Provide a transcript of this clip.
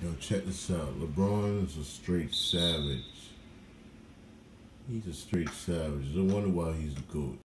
Yo, check this out. LeBron is a straight savage. He's a straight savage. No wonder why he's the GOAT.